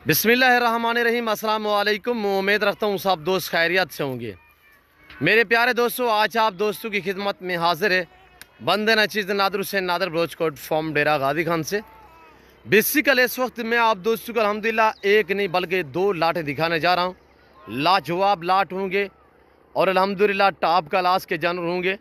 बिस्मिल्लाहिर्रहमानिर्रहीम। अस्सलाम वालेकुम। उम्मीद रखता हूँ सब दोस्त खैरियत से होंगे। मेरे प्यारे दोस्तों, आज आप दोस्तों की खिदमत में हाजिर है बंदे नचीज़ नादिर से नादिर बलोच फॉर्म डेरा गाजी खान से। बेसिकल इस वक्त मैं आप दोस्तों को अल्हम्दुलिल्लाह एक नहीं बल्कि दो लाटें दिखाने जा रहा हूँ। लाजवाब लाट होंगे और अल्हम्दुलिल्लाह टॉप क्लास के जानवर होंगे।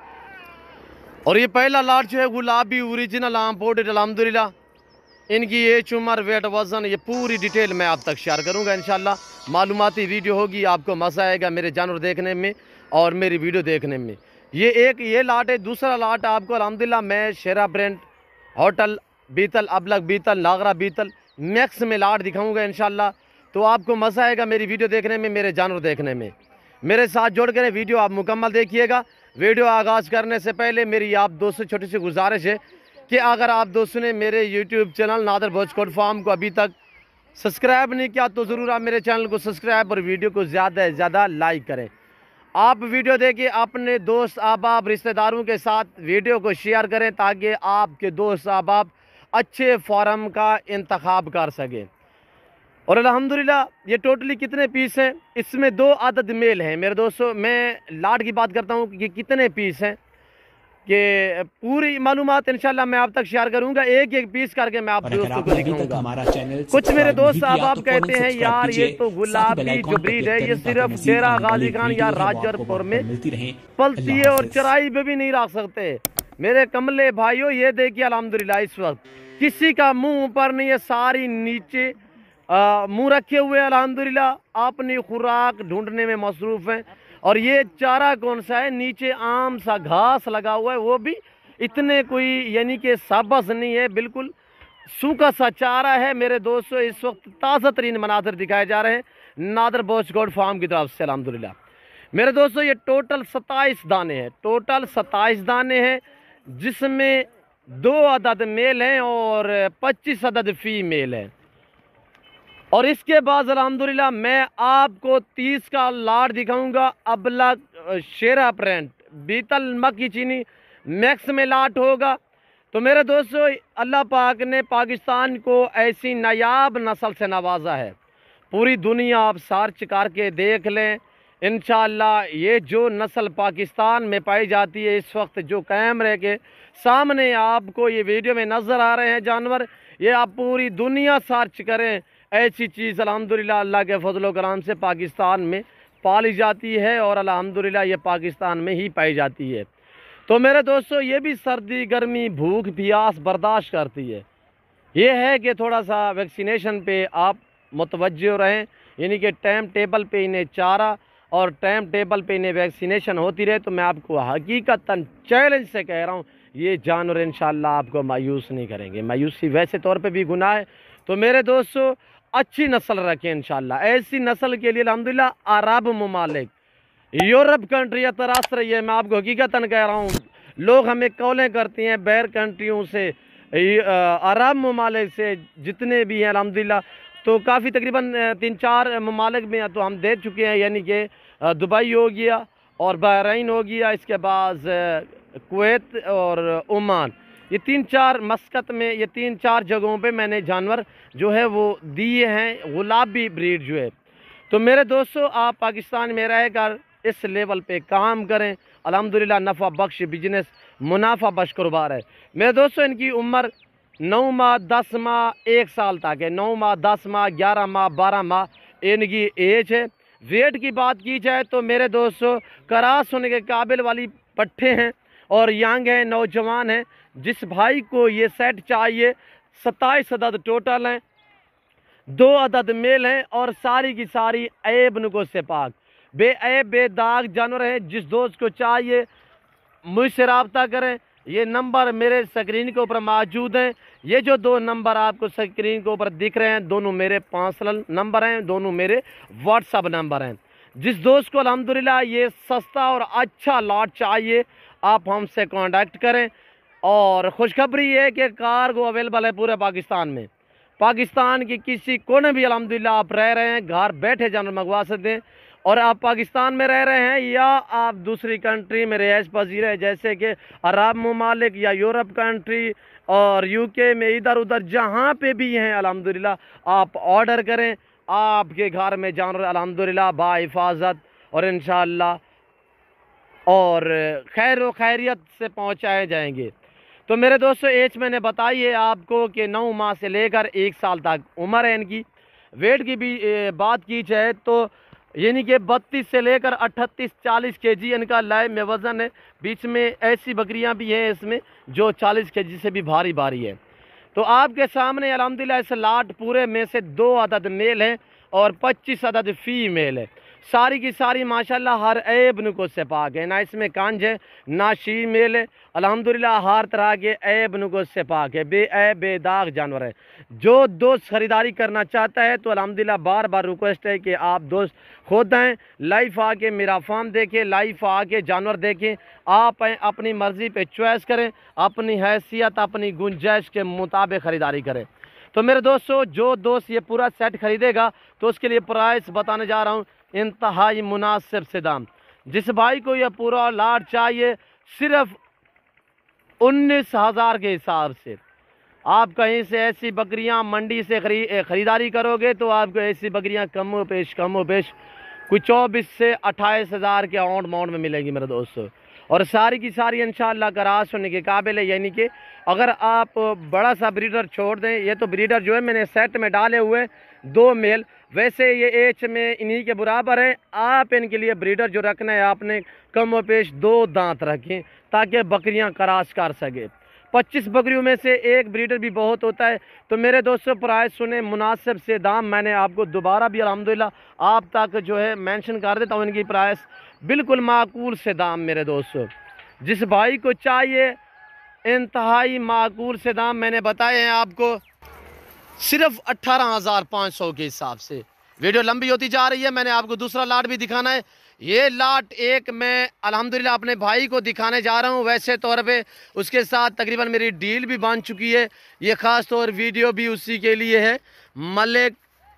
और ये पहला लाट जो है गुलाबी ओरिजिनल इम्पोर्टेड अल्हम्दुलिल्लाह। इनकी एज, उम्र, वेट, वज़न ये पूरी डिटेल मैं आप तक शेयर करूंगा इंशाल्लाह। मालूमाती वीडियो होगी, आपको मज़ा आएगा मेरे जानवर देखने में और मेरी वीडियो देखने में। ये लाट है। दूसरा लाट आपको अल्हम्दुलिल्लाह मैं शेरा ब्रांड होटल बीतल, अबलग बीतल, नागरा बीतल मैक्स में लाट दिखाऊंगा इंशाल्लाह। तो आपको मज़ा आएगा मेरी वीडियो देखने में, मेरे जानवर देखने में। मेरे साथ जोड़ कर वीडियो आप मुकम्मल देखिएगा। वीडियो आगाज़ करने से पहले मेरी आप दोस्तों छोटी सी गुजारिश है कि अगर आप दोस्तों ने मेरे YouTube channel Nadir Baloch farm को अभी तक सब्सक्राइब नहीं किया तो ज़रूर आप मेरे चैनल को सब्सक्राइब और वीडियो को ज़्यादा से ज़्यादा लाइक करें। आप वीडियो देखिए, अपने दोस्त अहबाब रिश्तेदारों के साथ वीडियो को शेयर करें ताकि आपके दोस्त अहबाब अच्छे फार्म का इंतखाब कर सकें। और अल्हम्दुलिल्लाह ये टोटली कितने पीस हैं? इसमें 2 अदद मेल हैं मेरे दोस्तों। मैं लाट की बात करता हूँ कि कितने पीस हैं कि पूरी मालूमात इंशाल्लाह मैं आप तक शेयर करूंगा। एक एक पीस करके मैं आप दोस्तों को दिखाऊंगा। कुछ मेरे दोस्त आप कहते हैं यार ये तो गुलाबी जो ब्रीड है ये सिर्फ डेरा गाजी खान या राजनपुर में पलती है और चराई पे भी नहीं रख सकते। मेरे कमले भाइयों, ये देखिए अल्हम्दुलिल्लाह इस वक्त किसी का मुंह ऊपर नहीं है, सारी नीचे मुंह रखे हुए अल्हम्दुलिल्लाह अपनी खुराक ढूंढने में मसरूफ हैं। और ये चारा कौन सा है? नीचे आम सा घास लगा हुआ है, वो भी इतने कोई यानी कि साबस नहीं है, बिल्कुल सूखा सा चारा है। मेरे दोस्तों इस वक्त ताज़ा तरीन मनाजर दिखाए जा रहे हैं नादिर बलोच फार्म की तरफ से अल्हम्दुलिल्लाह। मेरे दोस्तों ये टोटल 27 दाने हैं, टोटल 27 दाने हैं, जिसमें 2 अदद मेल हैं और 25 अदद फीमेल हैं। और इसके बाद अल्हम्दुलिल्लाह मैं आपको 30 का लाट दिखाऊंगा अबलग शेरा प्रेंट बीतल मक्की चीनी मैक्स में लाट होगा। तो मेरे दोस्तों अल्लाह पाक ने पाकिस्तान को ऐसी नायाब नस्ल से नवाजा है, पूरी दुनिया आप सर्च करके देख लें इंशाअल्लाह। ये जो नस्ल पाकिस्तान में पाई जाती है इस वक्त जो कैमरे के सामने आपको ये वीडियो में नज़र आ रहे हैं जानवर, ये आप पूरी दुनिया सर्च करें, ऐसी चीज़ अल्हम्दुलिल्लाह अल्लाह के फजल व करम से पाकिस्तान में पाली जाती है और अल्हम्दुलिल्लाह ये पाकिस्तान में ही पाई जाती है। तो मेरे दोस्तों ये भी सर्दी गर्मी भूख प्यास बर्दाश्त करती है। ये है कि थोड़ा सा वैक्सीनेशन पे आप मुतवज्जो रहें, यानी कि टाइम टेबल पे इन्हें चारा और टाइम टेबल पे इन्हें वैक्सीनेशन होती रहे। तो मैं आपको हकीकतन चैलेंज से कह रहा हूँ ये जानवर इंशाअल्लाह आपको मायूस नहीं करेंगे। मायूसी वैसे तौर पे भी गुनाह है। तो मेरे दोस्तों अच्छी नस्ल रखें इंशाअल्लाह। ऐसी नस्ल के लिए अल्हम्दुलिल्लाह अरब ममालिक, यूरोप कंट्री तरास रही है। मैं आपको हकीकतन कह रहा हूँ, लोग हमें कॉलें करती हैं बैर कंट्रियों से, अरब ममालिक से जितने भी हैं अल्हम्दुलिल्लाह। तो काफ़ी तकरीबन 3-4 ममालिक में तो हम दे चुके हैं, यानी कि दुबई हो गया और बहरीन हो गया, इसके बाद कुवैत और ओमान, ये 3-4 मस्कत में, ये 3-4 जगहों पे मैंने जानवर जो है वो दिए हैं गुलाबी ब्रीड जो है। तो मेरे दोस्तों आप पाकिस्तान में रहकर इस लेवल पे काम करें, अल्हम्दुलिल्लाह नफ़ा बख्श बिजनेस, मुनाफा बख्श कारोबार है। मेरे दोस्तों इनकी उम्र 9 माह 10 माह 1 साल तक है। 9 माह 10 माह 11 माह 12 माह इनकी एज है। वेट की बात की जाए तो मेरे दोस्तों करास होने के काबिल वाली पट्ठे हैं और यंग हैं, नौजवान हैं। जिस भाई को ये सेट चाहिए 27 अदद टोटल हैं, 2 अदद मेल हैं और सारी की सारी ऐब नुको से पाक बेऐब बेदाग जानवर हैं। जिस दोस्त को चाहिए मुझसे रब्ता करें। ये नंबर मेरे स्क्रीन के ऊपर मौजूद हैं। ये जो 2 नंबर आपको स्क्रीन के ऊपर दिख रहे हैं दोनों मेरे पर्सनल नंबर हैं, दोनों मेरे व्हाट्सअप नंबर हैं। जिस दोस्त को अल्हम्दुलिल्लाह ये सस्ता और अच्छा लॉट चाहिए आप हमसे कांटेक्ट करें। और खुशखबरी है कि कार्गो अवेलेबल है पूरे पाकिस्तान में। पाकिस्तान की किसी कोने भी अल्हम्दुलिल्लाह आप रह रहे हैं घर बैठे जानवर मंगवा सकते हैं। और आप पाकिस्तान में रह रहे हैं या आप दूसरी कंट्री में रिहाइश पजीर है जैसे कि अरब ममालिक या यूरोप कंट्री और यूके में इधर उधर जहाँ पे भी हैं अल्हम्दुलिल्लाह आप ऑर्डर करें, आपके घर में जानवर अल्हम्दुलिल्लाह बाहिफाजत और इंशाअल्लाह और खैर व खैरियत से पहुँचाए जाएंगे। तो मेरे दोस्तों एज मैंने बताई है आपको कि 9 माह से लेकर 1 साल तक उम्र है इनकी। वेट की भी बात की जाए तो यानी कि 32 से लेकर 38-40 केजी इनका लाइव में वज़न है। बीच में ऐसी बकरियां भी हैं इसमें जो 40 केजी से भी भारी भारी है। तो आपके सामने अल्हम्दुलिल्लाह इस लाट पूरे में से 2 अदद मेल हैं और 25 अदद फीमेल है। सारी की सारी माशाल्लाह हर ऐब नुको से पाक है, ना इसमें कांज है ना शी मेल है। अल्हम्दुलिल्लाह हर तरह के ऐब नुको से पाक है, बेऐब बेदाग जानवर है। जो दोस्त ख़रीदारी करना चाहता है तो अल्हम्दुलिल्लाह बार बार रिक्वेस्ट है कि आप दोस्त खुद आएँ, लाइव आके मेरा फार्म देखें, लाइव आके जानवर देखें। आप अपनी मर्ज़ी पे चॉइस करें, अपनी हैसियत अपनी गुंजाइश के मुताबिक ख़रीदारी करें। तो मेरे दोस्तों जो दोस्त ये पूरा सेट ख़रीदेगा तो उसके लिए प्राइस बताने जा रहा हूँ इंतहाई मुनासिब से दाम। जिस भाई को ये पूरा लाट चाहिए सिर्फ 19,000 के हिसाब से, आप कहीं से ऐसी बकरियां मंडी से ख़रीदारी करोगे तो आपको ऐसी बकरियां कमो पेश कोई 24 से 28,000 के अमाउंट में मिलेंगी मेरे दोस्तों। और सारी की सारी इंशाअल्लाह कराश होने के काबिल है। यानी कि अगर आप बड़ा सा ब्रीडर छोड़ दें, ये तो ब्रीडर जो है मैंने सेट में डाले हुए 2 मेल, वैसे ये एज में इन्हीं के बराबर है। आप इनके लिए ब्रीडर जो रखना है आपने कम व पेश 2 दांत रखें ताकि बकरियां कराश कर सके। 25 बकरियों में से एक ब्रीडर भी बहुत होता है। तो मेरे दोस्तों प्राइस सुने, मुनासिब से दाम मैंने आपको दोबारा भी अल्हम्दुलिल्लाह आप तक जो है मेंशन कर देता हूँ। इनकी प्राइस बिल्कुल माकूल से दाम मेरे दोस्तों, जिस भाई को चाहिए इंतहाई माकूल से दाम मैंने बताए हैं आपको सिर्फ 18,500 के हिसाब से। वीडियो लंबी होती जा रही है, मैंने आपको दूसरा लाट भी दिखाना है। ये लाट एक मैं अल्हम्दुलिल्लाह अपने भाई को दिखाने जा रहा हूँ। वैसे तौर पे उसके साथ तकरीबन मेरी डील भी बन चुकी है। ये ख़ास तौर वीडियो भी उसी के लिए है। मलिक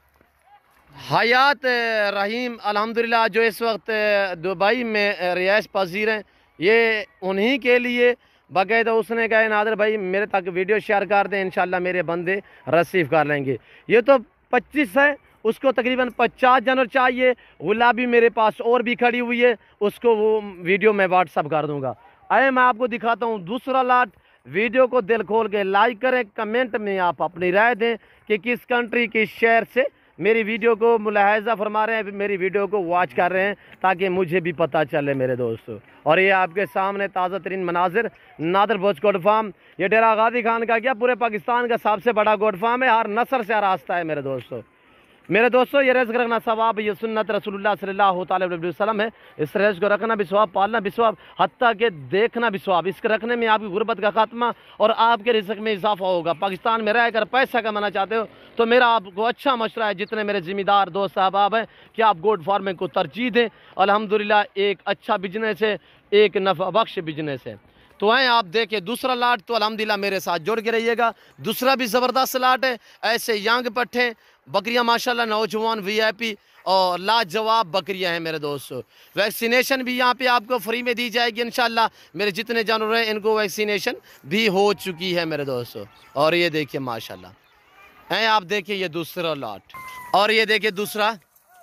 हयात रहीम अल्हम्दुलिल्लाह जो इस वक्त दुबई में रिहाइश पजीर हैं, ये उन्हीं के लिए बाकायदा उसने कहा नादिर भाई मेरे तक वीडियो शेयर कर दें, इंशाल्लाह मेरे बंदे रिसीव कर लेंगे। ये तो 25 है, उसको तकरीबन 50 जानवर चाहिए। गुलाबी मेरे पास और भी खड़ी हुई है, उसको वो वीडियो मैं व्हाट्सअप कर दूंगा। आए मैं आपको दिखाता हूँ दूसरा लाट। वीडियो को दिल खोल के लाइक करें, कमेंट में आप अपनी राय दें कि किस कंट्री किस शहर से मेरी वीडियो को मुलाहिजा फरमा रहे हैं, मेरी वीडियो को वॉच कर रहे हैं, ताकि मुझे भी पता चले मेरे दोस्तों। और ये आपके सामने ताज़ा तरीन मनाजिर नादिर भोज गोट फार्म। ये डेरा गाजी खान का क्या पूरे पाकिस्तान का सबसे बड़ा गोट फार्म है। हर नस्ल से रास्ता है मेरे दोस्तों। ये रिज़्क़ रखना सवाब, ये सुन्नत रसूलुल्लाह सल्लल्लाहु अलैहि वसल्लम है। इस रिज़्क़ को रखना भी सवाब, पालना भी सवाब, हत्ता के देखना भी सवाब। इसके रखने में आपकी गुर्बत का खात्मा और आपके रिज़्क़ में इजाफा होगा। पाकिस्तान में रहकर पैसा कमाना चाहते हो तो मेरा आपको अच्छा मशवरा है, जितने मेरे ज़िम्मेदार दोस्त साहब हैं, कि आप गोट फार्मिंग को तरजीह दें। अल्हम्दुलिल्लाह एक अच्छा बिजनेस है, एक नफ़ा बख्श बिजनेस है। तो आए आप देखें दूसरा लाट, तो अल्हम्दुलिल्लाह मेरे साथ जुड़ के रहिएगा। दूसरा भी ज़बरदस्त लाट है। ऐसे यंग पट्ठे बकरियां माशाल्लाह नौजवान VIP और लाजवाब बकरियां हैं मेरे दोस्तों। वैक्सीनेशन भी यहाँ पे आपको फ्री में दी जाएगी इंशाल्लाह। मेरे जितने जानवर हैं इनको वैक्सीनेशन भी हो चुकी है मेरे दोस्तों। और ये देखिए माशाल्लाह हैं, आप देखिए ये दूसरा लाट, और ये देखिए दूसरा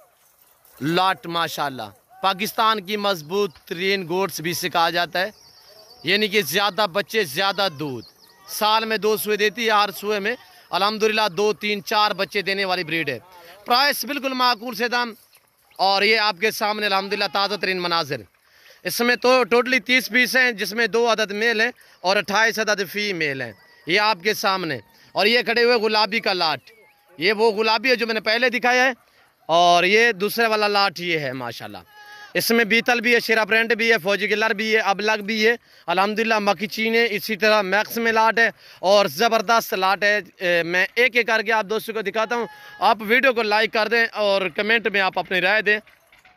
लाट माशाल्लाह। पाकिस्तान की मजबूत तरीन गोट्स भी से कहा जाता है, यानी कि ज़्यादा बच्चे ज़्यादा दूध। साल में 2 सुए देती है, हर सुए में अल्हम्दुलिल्लाह 2, 3, 4 बच्चे देने वाली ब्रीड है। प्राइस बिल्कुल माकूल से दाम। और ये आपके सामने अल्हम्दुलिल्लाह ताज़ा तरीन मनाजिर। इसमें तो टोटली 30 पीस हैं, जिसमें 2 अदद मेल हैं और 28 अदद फीमेल हैं। ये आपके सामने। और ये खड़े हुए गुलाबी का लाट, ये वो गुलाबी है जो मैंने पहले दिखाया है। और ये दूसरे वाला लाट ये है माशाल्लाह। इसमें बीतल भी है, शेरा प्रेंट भी है, फौजी किलर भी है, अबलग भी है। अल्हम्दुलिल्लाह मक्खी चीन है, इसी तरह मैक्स में लाट है और ज़बरदस्त लाट है। मैं एक एक करके आप दोस्तों को दिखाता हूँ। आप वीडियो को लाइक कर दें और कमेंट में आप अपनी राय दें।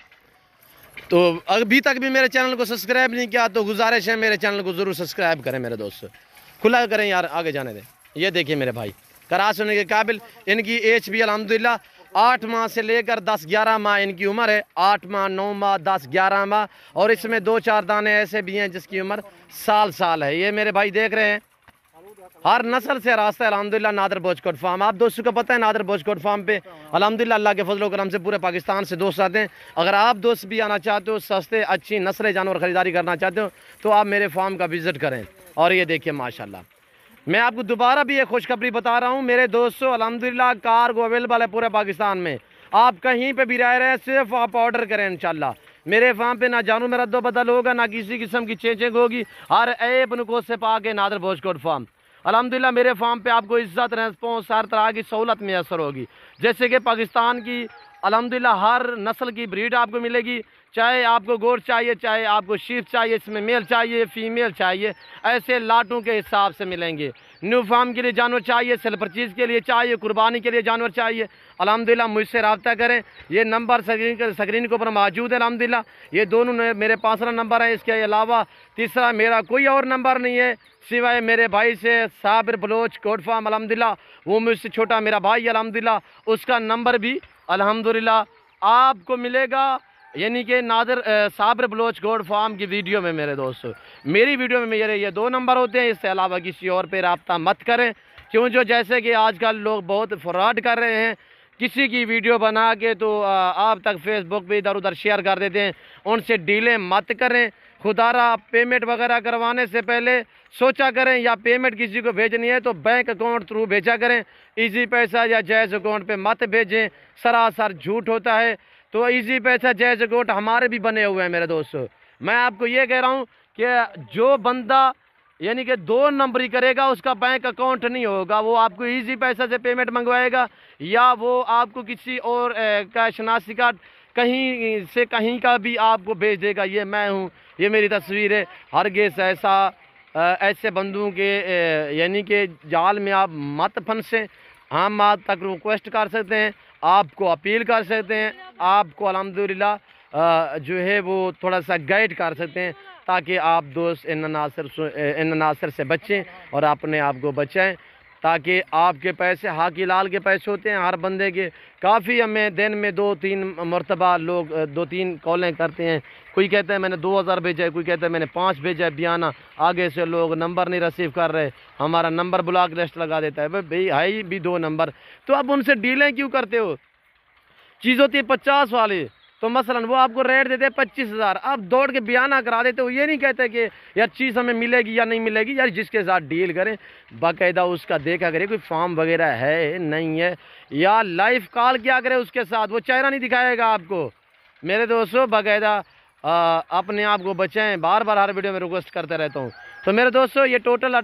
तो अभी तक भी मेरे चैनल को सब्सक्राइब नहीं किया तो गुजारिश है मेरे चैनल को ज़रूर सब्सक्राइब करें मेरे दोस्तों। खुला करें यार, आगे जाने दें। ये देखिए मेरे भाई करास होने के काबिल। इनकी एज भी अल्हम्दुलिल्लाह 8 माह से लेकर 10-11 माह इनकी उम्र है। 8 माह, 9 माह, 10-11 माह। और इसमें 2-4 दाने ऐसे भी हैं जिसकी उम्र साल है। ये मेरे भाई देख रहे हैं हर नस्ल से रास्ता है अल्हम्दुलिल्लाह नादिर बोचकोट फार्म। आप दोस्तों को पता है नादिर बोचकोट फार्म पे अल्हम्दुलिल्लाह अल्लाह के फजल करम से पूरे पाकिस्तान से दोस्त आते हैं। अगर आप दोस्त भी आना चाहते हो, सस्ते अच्छी नस्ल जानवर ख़रीदारी करना चाहते हो, तो आप मेरे फार्म का विज़िट करें। और ये देखिए माशाल्लाह, मैं आपको दोबारा भी एक खुशखबरी बता रहा हूँ मेरे दोस्तों, अल्हम्दुलिल्लाह कार्गो अवेलेबल है पूरे पाकिस्तान में। आप कहीं पे भी रह रहे हैं, सिर्फ आप ऑर्डर करें इंशाल्लाह। मेरे फार्म पे ना जानू में रद्दो बदल होगा, ना किसी किस्म की चेंजिंग होगी। हर ऐप नुको से पाके नादिर बोचकोट फार्म। अल्हम्दुलिल्लाह मेरे फार्म पे आपको इज्जत, रेस्पॉन्स, हर तरह की सहूलत मैसर होगी। जैसे कि पाकिस्तान की अल्हम्दुलिल्लाह हर नस्ल की ब्रीड आपको मिलेगी। चाहे आपको गोट चाहिए, चाहे आपको शीप चाहिए, इसमें मेल चाहिए, फीमेल चाहिए, ऐसे लाटों के हिसाब से मिलेंगे। न्यू फार्म के लिए जानवर चाहिए, सेल परचेज के लिए चाहिए, कुर्बानी के लिए जानवर चाहिए, अल्हम्दुलिल्लाह मुझसे रब्ता करें। ये नंबर स्क्रीन के ऊपर मौजूद है अल्हम्दुलिल्लाह। ये दोनों मेरे 5 नंबर है। इसके अलावा तीसरा मेरा कोई और नंबर नहीं है सिवाय मेरे भाई से साबिर बलोच कोट फार्म अल्हम्दुलिल्लाह, वो मुझसे छोटा मेरा भाई अल्हम्दुलिल्लाह, उसका नंबर भी अल्हम्दुलिल्लाह आपको मिलेगा, यानी कि नादिर साबिर बलोच गोड फार्म की वीडियो में। मेरे दोस्तों मेरी वीडियो में मेरे ये 2 नंबर होते हैं, इससे अलावा किसी और पे रब्ता मत करें, क्यों जो जैसे कि आजकल लोग बहुत फ्रॉड कर रहे हैं। किसी की वीडियो बना के तो आप तक फेसबुक पे इधर उधर शेयर कर देते हैं, उनसे डीलें मत करें। खुदारा पेमेंट वगैरह करवाने से पहले सोचा करें, या पेमेंट किसी को भेजनी है तो बैंक अकाउंट थ्रू भेजा करें, इजी पैसा या जैज़ अकाउंट पे मत भेजें, सरासर झूठ होता है। तो इजी पैसा जैज़ अकाउंट हमारे भी बने हुए हैं मेरे दोस्तों। मैं आपको ये कह रहा हूँ कि जो बंदा यानी कि 2 नंबरी करेगा उसका बैंक अकाउंट नहीं होगा, वो आपको इजी पैसा से पेमेंट मंगवाएगा, या वो आपको किसी और का शनाख्ती कार्ड कहीं से कहीं का भी आपको भेज देगा। ये मैं हूँ, ये मेरी तस्वीर है। हरगिज़ ऐसे बंदों के यानी कि जाल में आप मत फंसें। हम आप तक रिक्वेस्ट कर सकते हैं, आपको अपील कर सकते हैं, आपको अल्हम्दुलिल्लाह जो है वो थोड़ा सा गाइड कर सकते हैं, ताकि आप दोस्त इन नासर से बचें और अपने आप को बचाएं, ताकि आपके पैसे हाकी लाल के पैसे होते हैं हर बंदे के। काफ़ी हमें दिन में 2-3 मरतबा लोग 2-3 कॉलें करते हैं। कोई कहता है मैंने 2000 भेजा है, कोई कहता है मैंने 5 भेजा है बयाना, आगे से लोग नंबर नहीं रिसीव कर रहे, हमारा नंबर ब्लॉक लिस्ट लगा देता है। भाई है भी 2 नंबर, तो अब उनसे डीलें क्यों करते हो? चीज़ होती है 50 वाली, तो मसलन वो आपको रेट देते हैं 25,000, आप दौड़ के बयाना करा देते हो। ये नहीं कहते कि यार चीज़ हमें मिलेगी या नहीं मिलेगी। यार जिसके साथ डील करें बाकायदा उसका देखा करें कोई फॉर्म वगैरह है नहीं है, या लाइव कॉल क्या करें उसके साथ, वो चेहरा नहीं दिखाएगा आपको। मेरे दोस्तों बाकायदा अपने आप को बचाएं, बार बार हर वीडियो में रिक्वेस्ट करते रहता हूँ। तो मेरे दोस्तों ये टोटल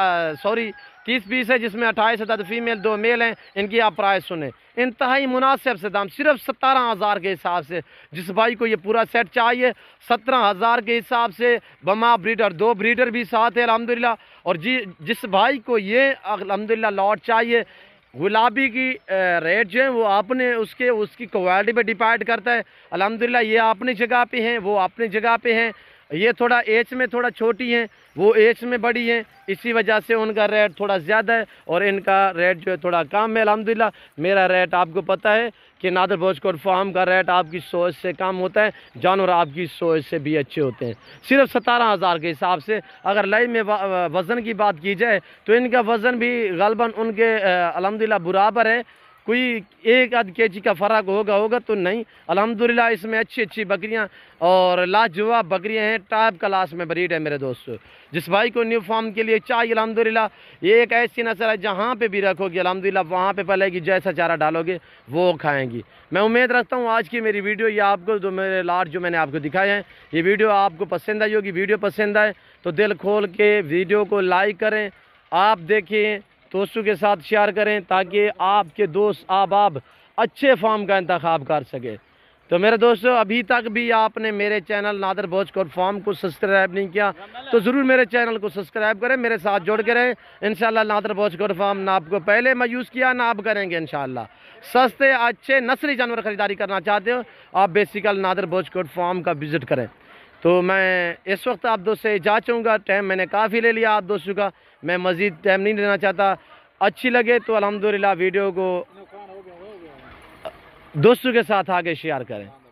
30 पीस है, जिसमें 28 फीमेल 2 मेल हैं। इनकी आप प्राइस सुने, इंतहाई मुनासिब से दाम, सिर्फ 17,000 के हिसाब से। जिस भाई को ये पूरा सेट चाहिए 17,000 के हिसाब से, बमा ब्रीडर 2 ब्रीडर भी साथ है अल्हम्दुलिल्लाह। और जिस भाई को ये अल्हम्दुलिल्लाह लॉट चाहिए, गुलाबी की रेट जो है वो आपने उसकी क्वालिटी पे डिपेंड करता है। अल्हम्दुलिल्लाह ये अपनी जगह पे हैं, वो अपनी जगह पे हैं। ये थोड़ा एज में थोड़ा छोटी हैं, वो एज में बड़ी हैं, इसी वजह से उनका रेट थोड़ा ज़्यादा है और इनका रेट जो है थोड़ा कम है अल्हम्दुलिल्लाह। मेरा रेट आपको पता है कि नादिर बोचकोट फार्म का रेट आपकी सोच से कम होता है, जानवर आपकी सोच से भी अच्छे होते हैं। सिर्फ 17,000 के हिसाब से। अगर लाइव में वज़न की बात की जाए तो इनका वज़न भी गलबन उनके अल्हम्दुलिल्लाह बराबर है, कोई 1-8 kg का फ़र्क होगा तो नहीं। अल्हम्दुलिल्लाह इसमें अच्छी बकरियां और लाजवाब बकरियां हैं, टॉप क्लास में ब्रीड है मेरे दोस्तों। जिस भाई को न्यू फार्म के लिए चाहिए अल्हम्दुलिल्लाह, ये एक ऐसी नस्ल है जहाँ पे भी रखोगे अल्हम्दुलिल्लाह वहाँ पे पलेगी, जैसा चारा डालोगे वो खाएंगी। मैं उम्मीद रखता हूँ आज की मेरी वीडियो ये आपको जो मेरे लाट जो मैंने आपको दिखाए हैं ये वीडियो आपको पसंद आई होगी। वीडियो पसंद आए तो दिल खोल के वीडियो को लाइक करें, आप देखें, दोस्तों के साथ शेयर करें, ताकि आपके दोस्त आप अच्छे फार्म का इंतखाब कर सके। तो मेरे दोस्तों अभी तक भी आपने मेरे चैनल नादिर बोचकोट फार्म को सब्सक्राइब नहीं किया तो ज़रूर मेरे चैनल को सब्सक्राइब करें, मेरे साथ जुड़ के रहें। इंशाल्लाह नादिर बोचकोट फार्म ना आपको पहले मायूस किया ना आप करेंगे इंशाल्लाह। सस्ते अच्छे नस्ली जानवर ख़रीदारी करना चाहते हो आप बेसिकल नादिर बोचकोट फार्म का विज़िट करें। तो मैं इस वक्त आप दोस्त से इजाज़त चाहूँगा, टाइम मैंने काफ़ी ले लिया आप दोस्तों का, मैं मज़ीद टाइम नहीं लेना चाहता। अच्छी लगे तो अल्हम्दुलिल्लाह वीडियो को दोस्तों के साथ आगे शेयर करें।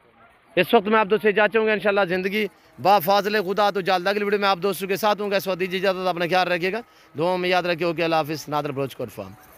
इस वक्त मैं आप दोस्तों से जा चाहूँगा इंशाल्लाह ज़िंदगी बा फाजले खुदा तो जल्द अगली वीडियो में आप दोस्तों के साथ हूँ। इस वक्त दीजिए इजाज़त, अपना ख्याल रखिएगा, दुआ में याद रखिए। ओके, अल्लाह हाफिज़। नादर ब्रोच कोट फार्म।